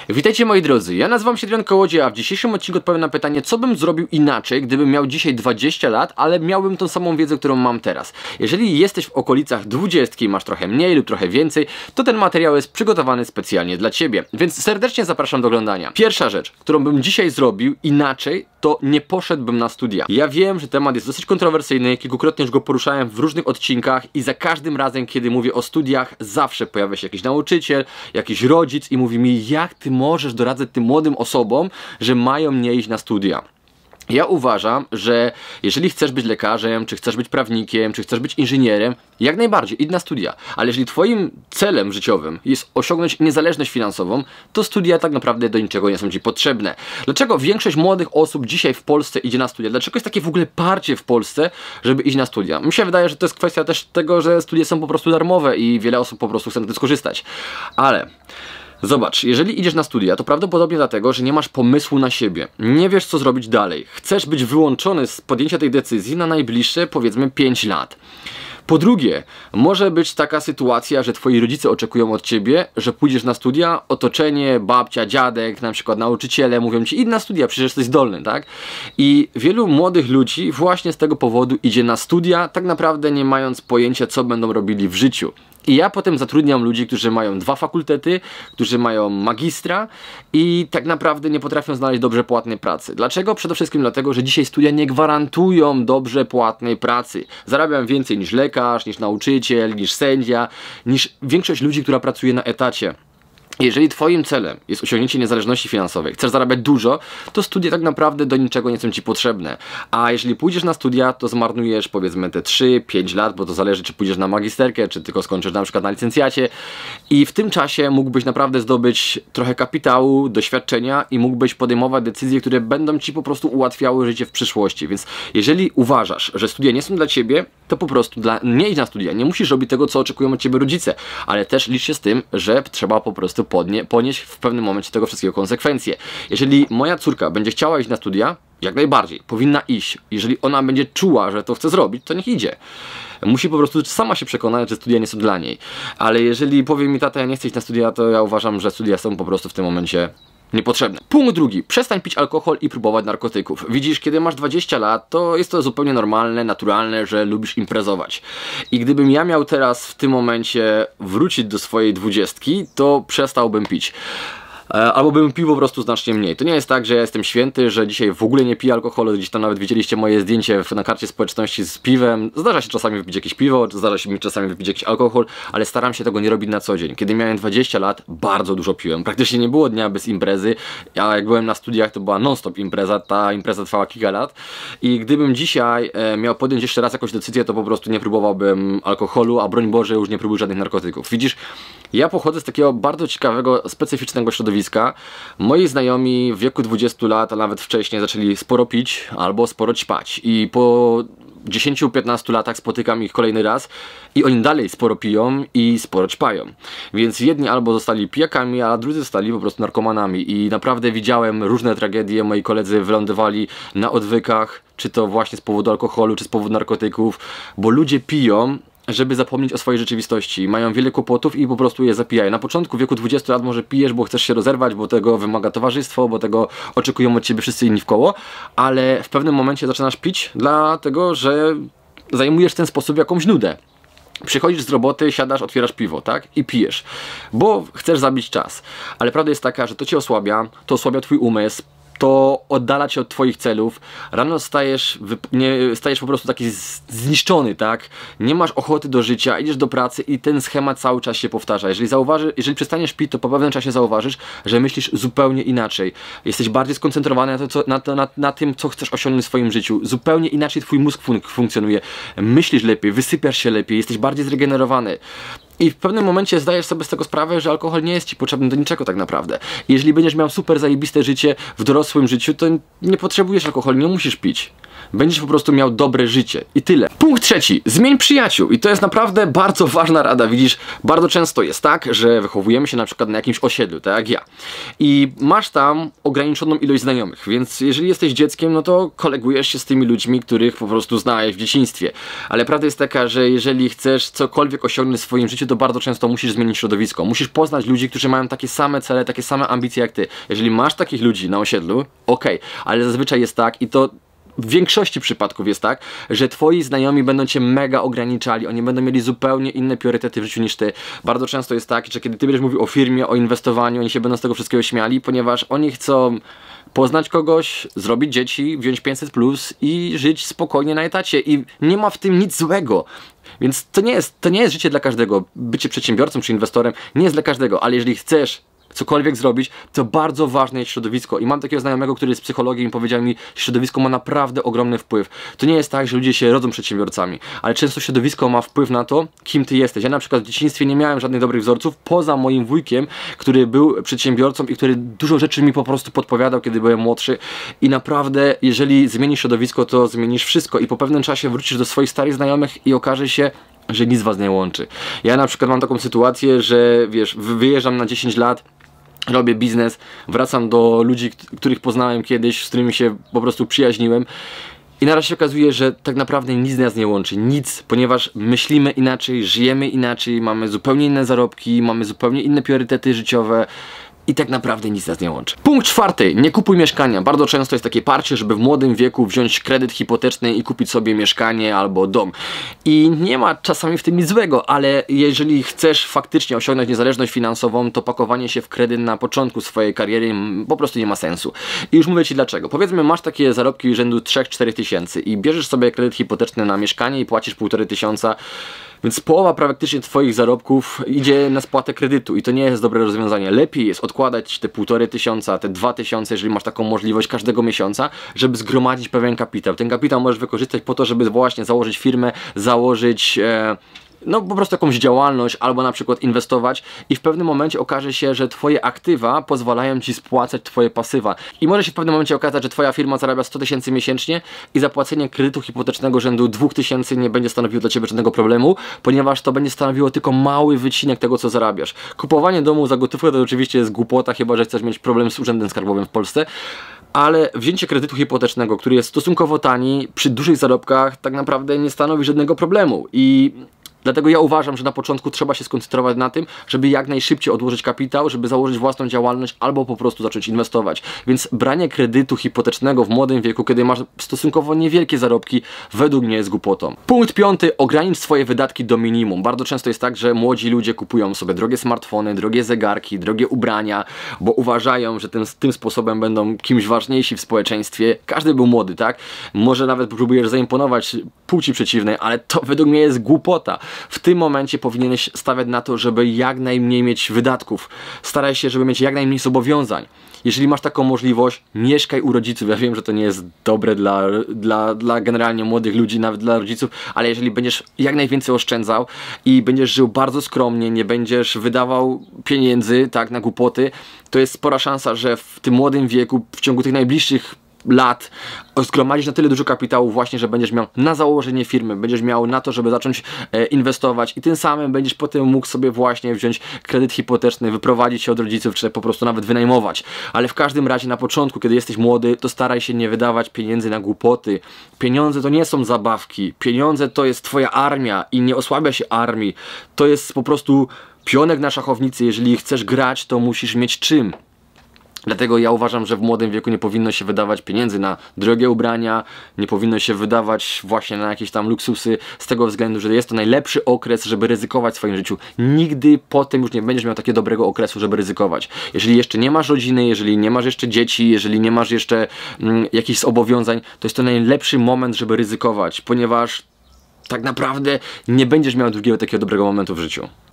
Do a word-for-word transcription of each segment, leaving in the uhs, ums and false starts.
Witajcie moi drodzy, ja nazywam się Adrian Kołodziej, a w dzisiejszym odcinku odpowiem na pytanie, co bym zrobił inaczej, gdybym miał dzisiaj dwadzieścia lat, ale miałbym tą samą wiedzę, którą mam teraz. Jeżeli jesteś w okolicach dwudziestki, masz trochę mniej lub trochę więcej, to ten materiał jest przygotowany specjalnie dla Ciebie, więc serdecznie zapraszam do oglądania. Pierwsza rzecz, którą bym dzisiaj zrobił inaczej, to nie poszedłbym na studia. Ja wiem, że temat jest dosyć kontrowersyjny, kilkukrotnie już go poruszałem w różnych odcinkach i za każdym razem, kiedy mówię o studiach, zawsze pojawia się jakiś nauczyciel, jakiś rodzic i mówi mi, jak ty możesz doradzać tym młodym osobom, że mają nie iść na studia. Ja uważam, że jeżeli chcesz być lekarzem, czy chcesz być prawnikiem, czy chcesz być inżynierem, jak najbardziej, idź na studia. Ale jeżeli twoim celem życiowym jest osiągnąć niezależność finansową, to studia tak naprawdę do niczego nie są ci potrzebne. Dlaczego większość młodych osób dzisiaj w Polsce idzie na studia? Dlaczego jest takie w ogóle parcie w Polsce, żeby iść na studia? Mi się wydaje, że to jest kwestia też tego, że studia są po prostu darmowe i wiele osób po prostu chce na tym skorzystać. Ale zobacz, jeżeli idziesz na studia, to prawdopodobnie dlatego, że nie masz pomysłu na siebie. Nie wiesz, co zrobić dalej. Chcesz być wyłączony z podjęcia tej decyzji na najbliższe, powiedzmy, pięć lat. Po drugie, może być taka sytuacja, że twoi rodzice oczekują od ciebie, że pójdziesz na studia, otoczenie, babcia, dziadek, na przykład nauczyciele mówią ci, idź na studia, przecież jesteś zdolny, tak? I wielu młodych ludzi właśnie z tego powodu idzie na studia, tak naprawdę nie mając pojęcia, co będą robili w życiu. I ja potem zatrudniam ludzi, którzy mają dwa fakultety, którzy mają magistra i tak naprawdę nie potrafią znaleźć dobrze płatnej pracy. Dlaczego? Przede wszystkim dlatego, że dzisiaj studia nie gwarantują dobrze płatnej pracy. Zarabiam więcej niż lekarz, niż nauczyciel, niż sędzia, niż większość ludzi, która pracuje na etacie. Jeżeli twoim celem jest osiągnięcie niezależności finansowej, chcesz zarabiać dużo, to studia tak naprawdę do niczego nie są ci potrzebne. A jeżeli pójdziesz na studia, to zmarnujesz powiedzmy te trzy pięć lat, bo to zależy, czy pójdziesz na magisterkę, czy tylko skończysz na przykład na licencjacie. I w tym czasie mógłbyś naprawdę zdobyć trochę kapitału, doświadczenia i mógłbyś podejmować decyzje, które będą ci po prostu ułatwiały życie w przyszłości. Więc jeżeli uważasz, że studia nie są dla ciebie, to po prostu dla... nie idź na studia. Nie musisz robić tego, co oczekują od ciebie rodzice, ale też licz się z tym, że trzeba po prostu podnie, ponieść w pewnym momencie tego wszystkiego konsekwencje. Jeżeli moja córka będzie chciała iść na studia, jak najbardziej, powinna iść. Jeżeli ona będzie czuła, że to chce zrobić, to niech idzie. Musi po prostu sama się przekonać, że studia nie są dla niej. Ale jeżeli powie mi tata, ja nie chcę iść na studia, to ja uważam, że studia są po prostu w tym momencie niepotrzebne. Punkt drugi. Przestań pić alkohol i próbować narkotyków. Widzisz, kiedy masz dwadzieścia lat, to jest to zupełnie normalne, naturalne, że lubisz imprezować. I gdybym ja miał teraz w tym momencie wrócić do swojej dwudziestki, to przestałbym pić. Albo bym pił po prostu znacznie mniej. To nie jest tak, że ja jestem święty, że dzisiaj w ogóle nie piję alkoholu. Gdzieś tam nawet widzieliście moje zdjęcie na karcie społeczności z piwem. Zdarza się czasami wypić jakieś piwo, zdarza się mi czasami wypić jakiś alkohol, ale staram się tego nie robić na co dzień. Kiedy miałem dwadzieścia lat, bardzo dużo piłem. Praktycznie nie było dnia bez imprezy. Ja jak byłem na studiach, to była non-stop impreza. Ta impreza trwała kilka lat. I gdybym dzisiaj e, miał podjąć jeszcze raz jakąś decyzję, to po prostu nie próbowałbym alkoholu, a broń Boże już nie próbuję żadnych narkotyków. Widzisz, ja pochodzę z takiego bardzo ciekawego, specyficznego środowiska. Moi znajomi w wieku dwudziestu lat, a nawet wcześniej zaczęli sporo pić albo sporo ćpać i po dziesięciu piętnastu latach spotykam ich kolejny raz i oni dalej sporo piją i sporo ćpają. Więc jedni albo zostali pijakami, a drudzy zostali po prostu narkomanami i naprawdę widziałem różne tragedie. Moi koledzy wylądowali na odwykach, czy to właśnie z powodu alkoholu, czy z powodu narkotyków, bo ludzie piją, żeby zapomnieć o swojej rzeczywistości. Mają wiele kłopotów i po prostu je zapijają. Na początku w wieku dwudziestu lat może pijesz, bo chcesz się rozerwać, bo tego wymaga towarzystwo, bo tego oczekują od ciebie wszyscy inni w koło, ale w pewnym momencie zaczynasz pić, dlatego że zajmujesz w ten sposób jakąś nudę. Przychodzisz z roboty, siadasz, otwierasz piwo, tak? I pijesz, bo chcesz zabić czas. Ale prawda jest taka, że to cię osłabia, to osłabia twój umysł, to oddala cię od twoich celów. Rano stajesz, nie, stajesz po prostu taki zniszczony, tak? Nie masz ochoty do życia, idziesz do pracy i ten schemat cały czas się powtarza. Jeżeli zauważy, jeżeli przestaniesz pić, to po pewnym czasie zauważysz, że myślisz zupełnie inaczej. Jesteś bardziej skoncentrowany na, to, co, na, to, na, na tym, co chcesz osiągnąć w swoim życiu. Zupełnie inaczej twój mózg fun funkcjonuje. Myślisz lepiej, wysypiasz się lepiej, jesteś bardziej zregenerowany. I w pewnym momencie zdajesz sobie z tego sprawę, że alkohol nie jest ci potrzebny do niczego tak naprawdę. Jeżeli będziesz miał super zajebiste życie w dorosłym życiu, to nie potrzebujesz alkoholu, nie musisz pić. Będziesz po prostu miał dobre życie i tyle. Punkt trzeci. Zmień przyjaciół. I to jest naprawdę bardzo ważna rada. Widzisz, bardzo często jest tak, że wychowujemy się na przykład na jakimś osiedlu, tak jak ja. I masz tam ograniczoną ilość znajomych, więc jeżeli jesteś dzieckiem, no to kolegujesz się z tymi ludźmi, których po prostu znałeś w dzieciństwie. Ale prawda jest taka, że jeżeli chcesz cokolwiek osiągnąć w swoim życiu, to bardzo często musisz zmienić środowisko. Musisz poznać ludzi, którzy mają takie same cele, takie same ambicje jak ty. Jeżeli masz takich ludzi na osiedlu, okej, ale zazwyczaj jest tak i to w większości przypadków jest tak, że twoi znajomi będą cię mega ograniczali, oni będą mieli zupełnie inne priorytety w życiu niż ty. Bardzo często jest tak, że kiedy ty będziesz mówił o firmie, o inwestowaniu, oni się będą z tego wszystkiego śmiali, ponieważ oni chcą poznać kogoś, zrobić dzieci, wziąć pięćset plus i żyć spokojnie na etacie i nie ma w tym nic złego. Więc to nie jest, to nie jest życie dla każdego. Bycie przedsiębiorcą czy inwestorem nie jest dla każdego, ale jeżeli chcesz cokolwiek zrobić, to bardzo ważne jest środowisko. I mam takiego znajomego, który jest psychologiem i powiedział mi, że środowisko ma naprawdę ogromny wpływ. To nie jest tak, że ludzie się rodzą przedsiębiorcami, ale często środowisko ma wpływ na to, kim ty jesteś. Ja na przykład w dzieciństwie nie miałem żadnych dobrych wzorców, poza moim wujkiem, który był przedsiębiorcą i który dużo rzeczy mi po prostu podpowiadał, kiedy byłem młodszy. I naprawdę, jeżeli zmienisz środowisko, to zmienisz wszystko i po pewnym czasie wrócisz do swoich starych znajomych i okaże się, że nic was nie łączy. Ja na przykład mam taką sytuację, że wiesz, wyjeżdżam na dziesięć lat, robię biznes, wracam do ludzi, których poznałem kiedyś, z którymi się po prostu przyjaźniłem i naraz się okazuje, że tak naprawdę nic nas nie łączy, nic, ponieważ myślimy inaczej, żyjemy inaczej, mamy zupełnie inne zarobki, mamy zupełnie inne priorytety życiowe i tak naprawdę nic nas nie łączy. Punkt czwarty. Nie kupuj mieszkania. Bardzo często jest takie parcie, żeby w młodym wieku wziąć kredyt hipoteczny i kupić sobie mieszkanie albo dom. I nie ma czasami w tym nic złego, ale jeżeli chcesz faktycznie osiągnąć niezależność finansową, to pakowanie się w kredyt na początku swojej kariery po prostu nie ma sensu. I już mówię ci dlaczego. Powiedzmy, masz takie zarobki rzędu trzy cztery tysięcy i bierzesz sobie kredyt hipoteczny na mieszkanie i płacisz półtorej tysiąca. Więc połowa praktycznie twoich zarobków idzie na spłatę kredytu i to nie jest dobre rozwiązanie. Lepiej jest odkładać te półtorej tysiąca, te dwa tysiące, jeżeli masz taką możliwość każdego miesiąca, żeby zgromadzić pewien kapitał. Ten kapitał możesz wykorzystać po to, żeby właśnie założyć firmę, założyć e, no po prostu jakąś działalność albo na przykład inwestować i w pewnym momencie okaże się, że twoje aktywa pozwalają ci spłacać twoje pasywa. I może się w pewnym momencie okazać, że twoja firma zarabia sto tysięcy miesięcznie i zapłacenie kredytu hipotecznego rzędu dwa tysiące nie będzie stanowiło dla ciebie żadnego problemu, ponieważ to będzie stanowiło tylko mały wycinek tego, co zarabiasz. Kupowanie domu za gotówkę to oczywiście jest głupota, chyba że chcesz mieć problem z urzędem skarbowym w Polsce. Ale wzięcie kredytu hipotecznego, który jest stosunkowo tani, przy dużych zarobkach tak naprawdę nie stanowi żadnego problemu i dlatego ja uważam, że na początku trzeba się skoncentrować na tym, żeby jak najszybciej odłożyć kapitał, żeby założyć własną działalność albo po prostu zacząć inwestować. Więc branie kredytu hipotecznego w młodym wieku, kiedy masz stosunkowo niewielkie zarobki, według mnie jest głupotą. Punkt piąty. Ogranicz swoje wydatki do minimum. Bardzo często jest tak, że młodzi ludzie kupują sobie drogie smartfony, drogie zegarki, drogie ubrania, bo uważają, że tym, tym sposobem będą kimś ważniejsi w społeczeństwie. Każdy był młody, tak? Może nawet próbujesz zaimponować płci przeciwnej, ale to według mnie jest głupota. W tym momencie powinieneś stawiać na to, żeby jak najmniej mieć wydatków. Staraj się, żeby mieć jak najmniej zobowiązań. Jeżeli masz taką możliwość, mieszkaj u rodziców. Ja wiem, że to nie jest dobre dla, dla, dla generalnie młodych ludzi, nawet dla rodziców, ale jeżeli będziesz jak najwięcej oszczędzał i będziesz żył bardzo skromnie, nie będziesz wydawał pieniędzy tak na głupoty, to jest spora szansa, że w tym młodym wieku, w ciągu tych najbliższych lat zgromadzisz na tyle dużo kapitału właśnie, że będziesz miał na założenie firmy, będziesz miał na to, żeby zacząć e, inwestować i tym samym będziesz potem mógł sobie właśnie wziąć kredyt hipoteczny, wyprowadzić się od rodziców, czy po prostu nawet wynajmować. Ale w każdym razie na początku, kiedy jesteś młody, to staraj się nie wydawać pieniędzy na głupoty. Pieniądze to nie są zabawki. Pieniądze to jest twoja armia i nie osłabia się armii. To jest po prostu pionek na szachownicy. Jeżeli chcesz grać, to musisz mieć czym. Dlatego ja uważam, że w młodym wieku nie powinno się wydawać pieniędzy na drogie ubrania, nie powinno się wydawać właśnie na jakieś tam luksusy, z tego względu, że jest to najlepszy okres, żeby ryzykować w swoim życiu. Nigdy potem już nie będziesz miał takiego dobrego okresu, żeby ryzykować. Jeżeli jeszcze nie masz rodziny, jeżeli nie masz jeszcze dzieci, jeżeli nie masz jeszcze mm, jakichś zobowiązań, to jest to najlepszy moment, żeby ryzykować, ponieważ tak naprawdę nie będziesz miał drugiego takiego dobrego momentu w życiu.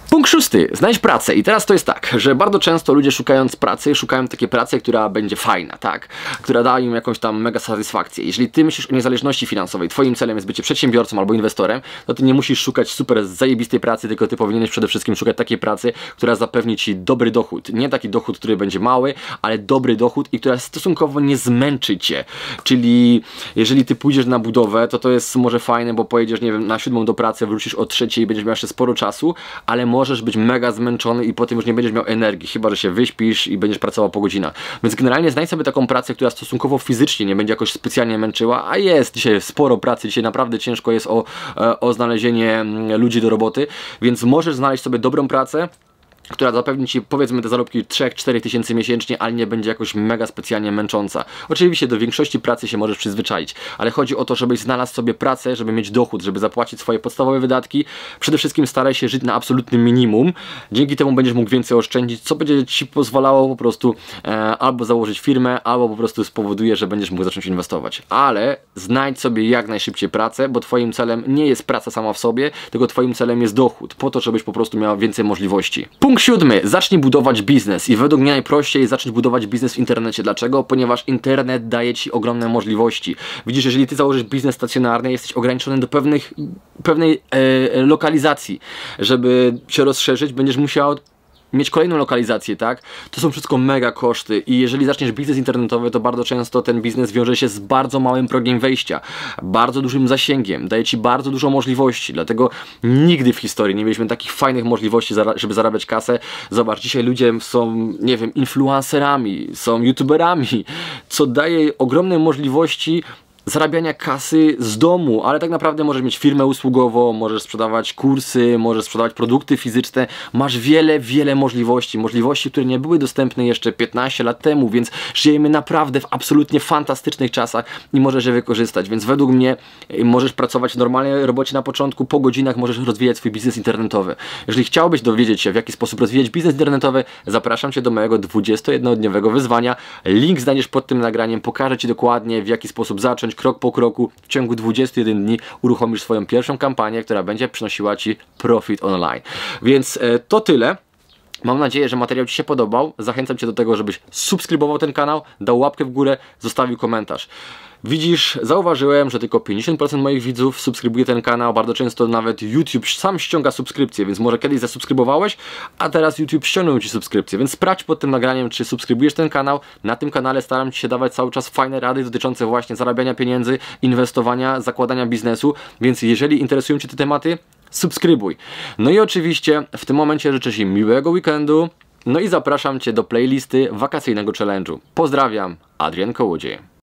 Punkt szósty. Znajdź pracę. I teraz to jest tak, że bardzo często ludzie szukając pracy, szukają takiej pracy, która będzie fajna, tak? Która da im jakąś tam mega satysfakcję. Jeżeli ty myślisz o niezależności finansowej, twoim celem jest bycie przedsiębiorcą albo inwestorem, to ty nie musisz szukać super zajebistej pracy, tylko ty powinieneś przede wszystkim szukać takiej pracy, która zapewni ci dobry dochód. Nie taki dochód, który będzie mały, ale dobry dochód i która stosunkowo nie zmęczy cię. Czyli jeżeli ty pójdziesz na budowę, to to jest może fajne, bo pojedziesz, nie wiem, na siódmą do pracy, wrócisz o trzeciej i będziesz miał jeszcze sporo czasu, ale możesz być mega zmęczony i potem już nie będziesz miał energii, chyba że się wyśpisz i będziesz pracował po godzinach. Więc generalnie znajdź sobie taką pracę, która stosunkowo fizycznie nie będzie jakoś specjalnie męczyła, a jest dzisiaj sporo pracy, dzisiaj naprawdę ciężko jest o, o znalezienie ludzi do roboty, więc możesz znaleźć sobie dobrą pracę, która zapewni ci, powiedzmy, te zarobki trzy do czterech tysięcy miesięcznie, ale nie będzie jakoś mega specjalnie męcząca. Oczywiście do większości pracy się możesz przyzwyczaić, ale chodzi o to, żebyś znalazł sobie pracę, żeby mieć dochód, żeby zapłacić swoje podstawowe wydatki. Przede wszystkim staraj się żyć na absolutnym minimum. Dzięki temu będziesz mógł więcej oszczędzić, co będzie ci pozwalało po prostu e, albo założyć firmę, albo po prostu spowoduje, że będziesz mógł zacząć inwestować. Ale znajdź sobie jak najszybciej pracę, bo twoim celem nie jest praca sama w sobie, tylko twoim celem jest dochód, po to, żebyś po prostu miał więcej możliwości. Punkt siódmy. Zacznij budować biznes i według mnie najprościej zacząć budować biznes w internecie. Dlaczego? Ponieważ internet daje ci ogromne możliwości. Widzisz, jeżeli ty założysz biznes stacjonarny, jesteś ograniczony do pewnych, pewnej e, lokalizacji. Żeby się rozszerzyć, będziesz musiał mieć kolejną lokalizację, tak? To są wszystko mega koszty i jeżeli zaczniesz biznes internetowy, to bardzo często ten biznes wiąże się z bardzo małym progiem wejścia, bardzo dużym zasięgiem, daje ci bardzo dużo możliwości, dlatego nigdy w historii nie mieliśmy takich fajnych możliwości, żeby zarabiać kasę. Zobacz, dzisiaj ludzie są, nie wiem, influencerami, są youtuberami, co daje ogromne możliwości zarabiania kasy z domu, ale tak naprawdę możesz mieć firmę usługową, możesz sprzedawać kursy, możesz sprzedawać produkty fizyczne, masz wiele, wiele możliwości, możliwości, które nie były dostępne jeszcze piętnaście lat temu, więc żyjemy naprawdę w absolutnie fantastycznych czasach i możesz je wykorzystać, więc według mnie możesz pracować w normalnej robocie na początku, po godzinach możesz rozwijać swój biznes internetowy. Jeżeli chciałbyś dowiedzieć się, w jaki sposób rozwijać biznes internetowy, zapraszam Cię do mojego dwudziestojednodniowego wyzwania, link znajdziesz pod tym nagraniem, pokażę Ci dokładnie, w jaki sposób zacząć, krok po kroku, w ciągu dwudziestu jeden dni uruchomisz swoją pierwszą kampanię, która będzie przynosiła Ci profit online. Więc e, to tyle. Mam nadzieję, że materiał Ci się podobał. Zachęcam Cię do tego, żebyś subskrybował ten kanał, dał łapkę w górę, zostawił komentarz. Widzisz, zauważyłem, że tylko pięćdziesiąt procent moich widzów subskrybuje ten kanał. Bardzo często nawet YouTube sam ściąga subskrypcję, więc może kiedyś zasubskrybowałeś, a teraz YouTube ściągnął Ci subskrypcję. Więc sprawdź pod tym nagraniem, czy subskrybujesz ten kanał. Na tym kanale staram Ci się dawać cały czas fajne rady dotyczące właśnie zarabiania pieniędzy, inwestowania, zakładania biznesu. Więc jeżeli interesują Cię te tematy, subskrybuj. No i oczywiście w tym momencie życzę Ci miłego weekendu. No i zapraszam Cię do playlisty wakacyjnego challenge'u. Pozdrawiam, Adrian Kołodziej.